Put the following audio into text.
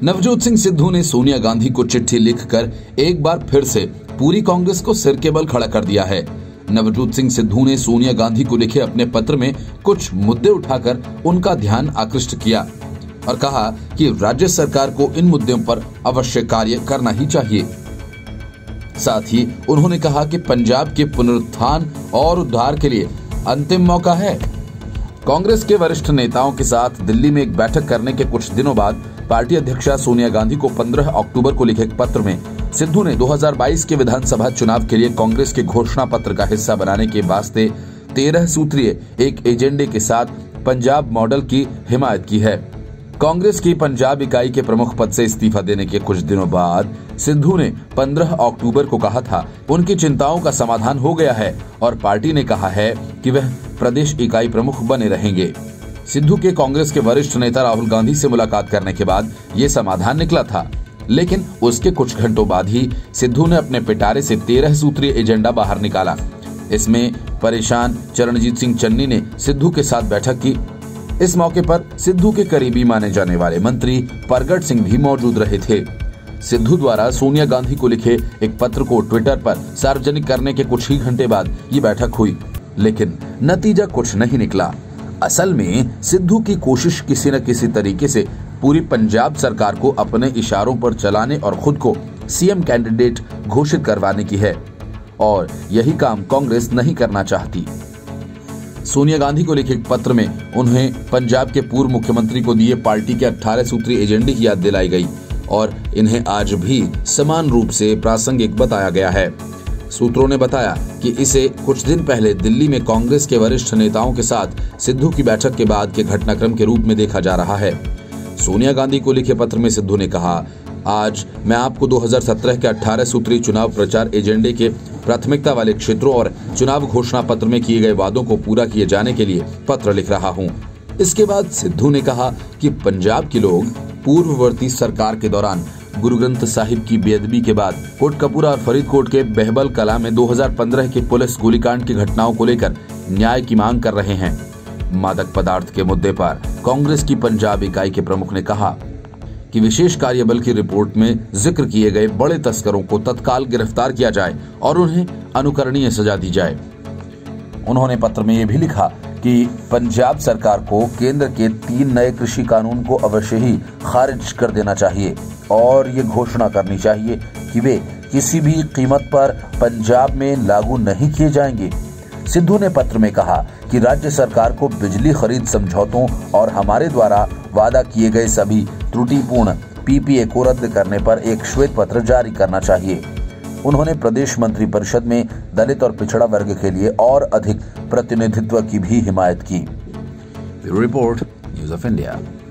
नवजोत सिंह सिद्धू ने सोनिया गांधी को चिट्ठी लिखकर एक बार फिर से पूरी कांग्रेस को सिर के बल खड़ा कर दिया है। नवजोत सिंह सिद्धू ने सोनिया गांधी को लिखे अपने पत्र में कुछ मुद्दे उठाकर उनका ध्यान आकृष्ट किया और कहा कि राज्य सरकार को इन मुद्दों पर अवश्य कार्य करना ही चाहिए। साथ ही उन्होंने कहा कि पंजाब के पुनरुत्थान और उद्धार के लिए अंतिम मौका है। कांग्रेस के वरिष्ठ नेताओं के साथ दिल्ली में एक बैठक करने के कुछ दिनों बाद पार्टी अध्यक्षा सोनिया गांधी को 15 अक्टूबर को लिखे पत्र में सिद्धू ने 2022 के विधानसभा चुनाव के लिए कांग्रेस के घोषणा पत्र का हिस्सा बनाने के वास्ते 13 सूत्रीय एक एजेंडे के साथ पंजाब मॉडल की हिमायत की है। कांग्रेस की पंजाब इकाई के प्रमुख पद से इस्तीफा देने के कुछ दिनों बाद सिद्धू ने 15 अक्टूबर को कहा था उनकी चिंताओं का समाधान हो गया है और पार्टी ने कहा है कि वह प्रदेश इकाई प्रमुख बने रहेंगे। सिद्धू के कांग्रेस के वरिष्ठ नेता राहुल गांधी से मुलाकात करने के बाद ये समाधान निकला था, लेकिन उसके कुछ घंटों बाद ही सिद्धू ने अपने पिटारे से 13 सूत्रीय एजेंडा बाहर निकाला। इसमें परेशान चरणजीत सिंह चन्नी ने सिद्धू के साथ बैठक की। इस मौके पर सिद्धू के करीबी माने जाने वाले मंत्री परगट सिंह भी मौजूद रहे थे। सिद्धू द्वारा सोनिया गांधी को लिखे एक पत्र को ट्विटर पर सार्वजनिक करने के कुछ ही घंटे बाद ये बैठक हुई, लेकिन नतीजा कुछ नहीं निकला। असल में सिद्धू की कोशिश किसी न किसी तरीके से पूरी पंजाब सरकार को अपने इशारों पर चलाने और खुद को सीएम कैंडिडेट घोषित करवाने की है और यही काम कांग्रेस नहीं करना चाहती। सोनिया गांधी को लिखे पत्र में उन्हें पंजाब के पूर्व मुख्यमंत्री को दिए पार्टी के 18 सूत्रीय एजेंडे की याद दिलाई गई और इन्हें आज भी समान रूप से प्रासंगिक बताया गया है। सूत्रों ने बताया कि इसे कुछ दिन पहले दिल्ली में कांग्रेस के वरिष्ठ नेताओं के साथ सिद्धू की बैठक के बाद के घटनाक्रम के रूप में देखा जा रहा है। सोनिया गांधी को लिखे पत्र में सिद्धू ने कहा, आज मैं आपको 2017 के 18 सूत्रीय चुनाव प्रचार एजेंडे के प्राथमिकता वाले क्षेत्रों और चुनाव घोषणा पत्र में किए गए वादों को पूरा किए जाने के लिए पत्र लिख रहा हूं। इसके बाद सिद्धू ने कहा कि पंजाब के लोग पूर्ववर्ती सरकार के दौरान गुरु ग्रंथ साहिब की बेअदबी के बाद कोटकपूरा और फरीदकोट के बहबल कला में 2015 के पुलिस गोलीकांड की घटनाओं को लेकर न्याय की मांग कर रहे हैं। मादक पदार्थ के मुद्दे पर कांग्रेस की पंजाब इकाई के प्रमुख ने कहा कि विशेष कार्यबल की रिपोर्ट में जिक्र किए गए बड़े तस्करों को तत्काल गिरफ्तार किया जाए और उन्हें अनुकरणीय सजा दी जाए। उन्होंने पत्र में यह भी लिखा कि पंजाब सरकार को केंद्र के 3 नए कृषि कानून को अवश्य ही खारिज कर देना चाहिए और ये घोषणा करनी चाहिए कि वे किसी भी कीमत पर पंजाब में लागू नहीं किए जाएंगे। सिद्धू ने पत्र में कहा कि राज्य सरकार को बिजली खरीद समझौतों और हमारे द्वारा वादा किए गए सभी त्रुटिपूर्ण पीपीए को रद्द करने पर एक श्वेत पत्र जारी करना चाहिए। उन्होंने प्रदेश मंत्री परिषद में दलित और पिछड़ा वर्ग के लिए और अधिक प्रतिनिधित्व की भी हिमायत की। Bureau report, news of India.